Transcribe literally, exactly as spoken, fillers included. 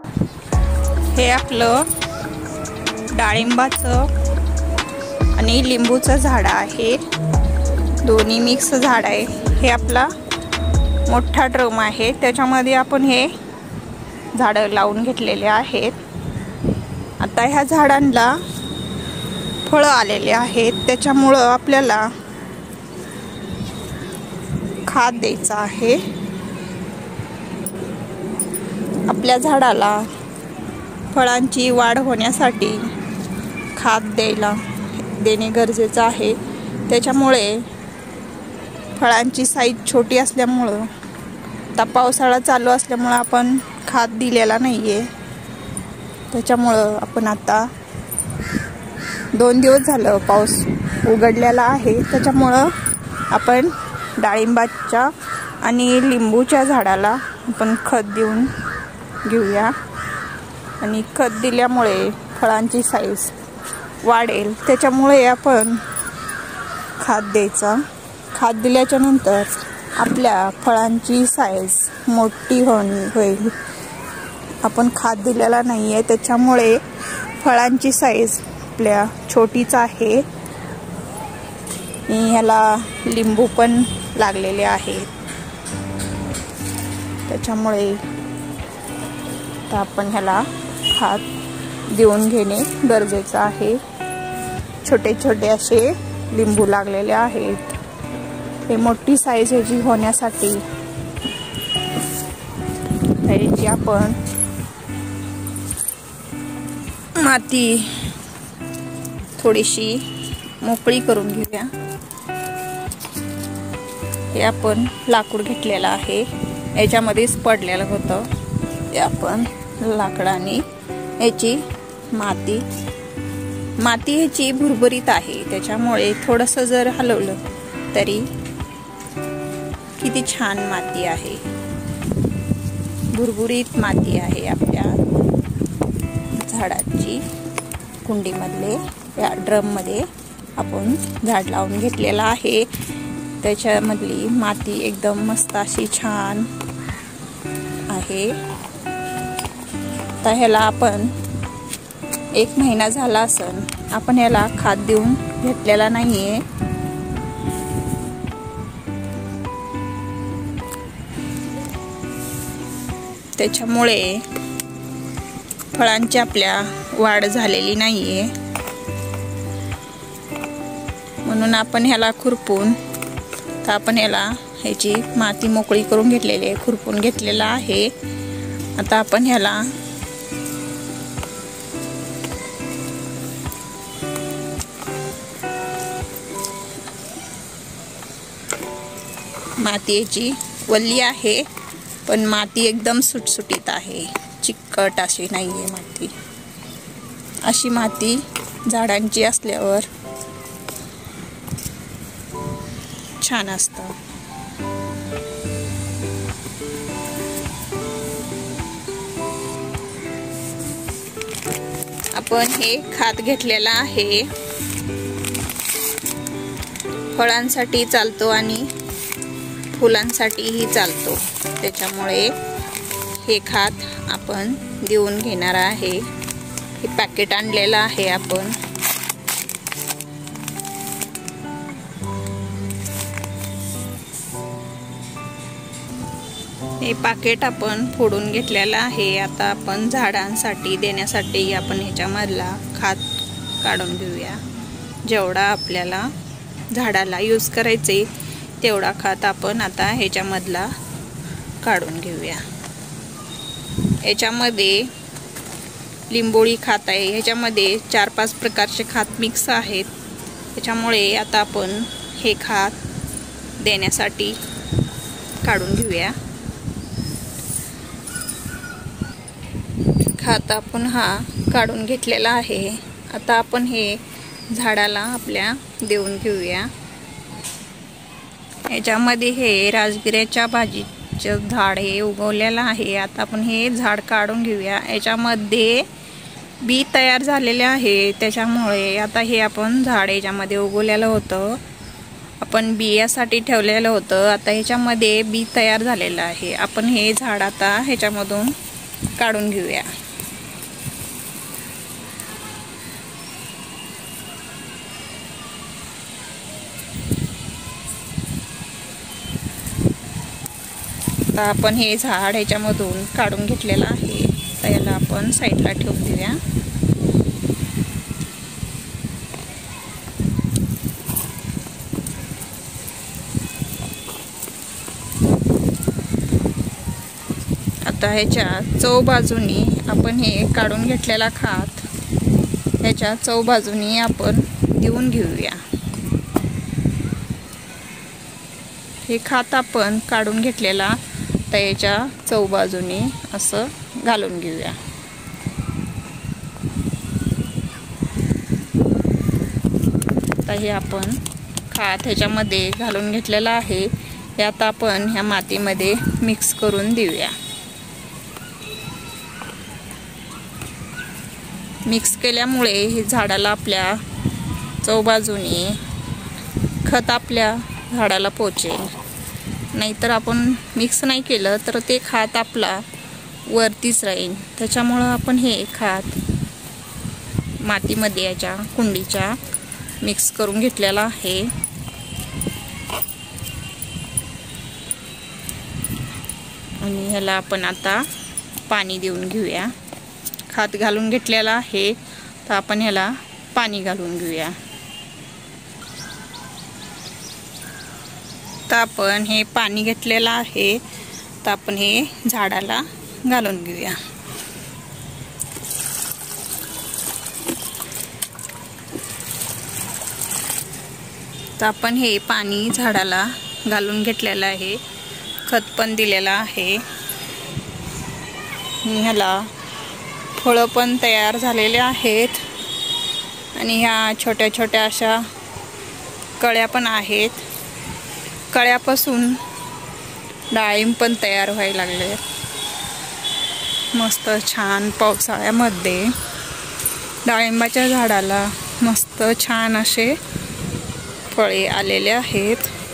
हे आपलं डाळिंबाचं आणि लिंबूचं झाड आहे, दोन्ही मिक्स झाड आहे। हे आपला मोठा ड्रम आहे, त्याच्यामध्ये आपण हे झाडं लावून घेतलेले आहेत। आता ह्या झाडांना फळं आलेले आहेत, त्याच्यामुळं आपल्याला खाद द्यायचा आहे। आपल्या झाडाला फळांची वाढ होण्यासाठी खाद द्यायला देणे गरजेचं आहे। त्याच्यामुळे फळांची साईज छोटी असल्यामुळं, आता पावसाळा चालू असल्यामुळं आपण खाद दिलेला नाहीये। त्याच्यामुळं आपण आता दोन दिवस झालं पाऊस उघडलेला आहे, त्याच्यामुळं आपण डाळिंबाच्या आणि लिंबूच्या झाडाला आपण खत देऊन घेऊया। आणि खत दिल्यामुळे फळांची साईज वाढेल, त्याच्यामुळे आपण खाद द्यायचा। खाद दिल्याच्या नंतर आपल्या फळांची साईज मोठी होणी होईल। आपण खाद दिलेला नाही आहे, त्याच्यामुळे फळांची साईज आपल्या छोटीच आहे। ह्याला लिंबू पण लागलेले आहेत, त्याच्यामुळे आता आपण ह्याला खाद देऊन घेणे गरजेचं आहे। छोटे छोटे असे लिंबू लागलेले आहेत, हे मोठी साईज ह्याची होण्यासाठी ह्याची आपण माती थोडीशी मोकळी करून घेऊया। हे आपण लाकूड घेतलेलं आहे, याच्यामध्येच पडलेलं होतं, ते आपण लाकडाने याची माती माती ह्याची भुरभुरीत आहे, त्याच्यामुळे थोडंसं जर हलवलं तरी किती छान माती आहे, भुरभुरीत माती आहे आपल्या झाडाची कुंडीमधले या ड्रममध्ये आपण झाड लावून घेतलेलं आहे। त्याच्यामधली माती एकदम मस्त अशी छान आहे। तर ह्याला आपण एक महिना झाला असन आपण ह्याला खाद देऊन घेतलेला नाहीये, त्याच्यामुळे फळांची आपल्या वाढ झालेली नाहीये। म्हणून आपण ह्याला खुरपून तर आपण ह्याला ह्याची माती मोकळी करून घेतलेली आहे, खुरपून घेतलेला आहे। आता आपण ह्याला माती याची वल्ली आहे, पण माती एकदम सुटसुटीत आहे, चिकट अशी नाहीये माती। अशी माती झाडांची असल्यावर छान असतं। आपण हे खाद घेतलेला आहे, फळांसाठी चालतो आणि फुलांसाठीही चालतो, त्याच्यामुळे हे खाद आपण देऊन घेणार आहे। हे पॅकेट आणलेलं आहे आपण, हे पॅकेट आपण फोडून घेतलेलं आहे। आता आपण झाडांसाठी देण्यासाठी आपण ह्याच्यामधला खाद काढून घेऊया। जेवढा आपल्याला झाडाला यूज करायचे तेवढा खाद आपण आता ह्याच्यामधला काढून घेऊया। ह्याच्यामध्ये लिंबोळी खात आहे, ह्याच्यामध्ये चार पाच प्रकारचे खात मिक्स आहेत, त्याच्यामुळे आता आपण हे खात देण्यासाठी काढून घेऊया। खात आपण हा काढून घेतलेला आहे, आता आपण हे झाडाला आपल्या देऊन घेऊया। याच्यामध्ये हे राजगिऱ्याच्या भाजीचं झाड हे उगवलेलं आहे। आता आपण हे झाड काढून घेऊया। याच्यामध्ये बी तयार झालेले आहे, त्याच्यामुळे आता हे आपण झाड याच्यामध्ये उगवलेलं होतं, आपण बियासाठी ठेवलेलं होतं, आता ह्याच्यामध्ये बी तयार झालेलं आहे। आपण हे झाड आता ह्याच्यामधून काढून घेऊया. आता आपण हे झाड ह्याच्यामधून काढून घेतलेलं आहे, तर याला आपण साईडला ठेवून देऊया. आता ह्याच्या चौ बाजूनी आपण हे काढून घेतलेला खात ह्याच्या चौ बाजूनी आपण देऊन घेऊया. हे खात आपण काढून घेतलेला तर याच्या चौ बाजूनी असं घालून घेऊया. आता हे आपण खात ह्याच्यामध्ये घालून घेतलेला आहे, हे आता आपण ह्या मातीमध्ये मिक्स करून देऊया. मिक्स केल्यामुळे हे झाडाला आपल्या चौबाजूनी खत आपल्या झाडाला पोचेल. नाहीतर आपण मिक्स नाही केलं तर ते खात आपला वरतीच राहील. त्याच्यामुळं आपण हे खात मातीमध्ये याच्या कुंडीच्या मिक्स करून घेतलेला आहे. आणि ह्याला आपण आता पाणी देऊन घेऊया. खात घालून घेतलेला आहे, तर आपण ह्याला पाणी घालून घेऊया. तर आपण हे पाणी घेतलेलं आहे, तर आपण हे झाडाला घालून घेऊया. तर आपण हे पाणी झाडाला घालून घेतलेलं आहे, खत पण दिलेलं आहे. ह्याला फळं पण तयार झालेले आहेत आणि ह्या छोट्या छोट्या अशा कळ्या पण आहेत. कळ्यापासून डाळिंब पण तयार व्हायला लागले. मस्त छान पावसाळ्यामध्ये डाळिंबाच्या झाडाला मस्त छान असे फळे आलेले आहेत.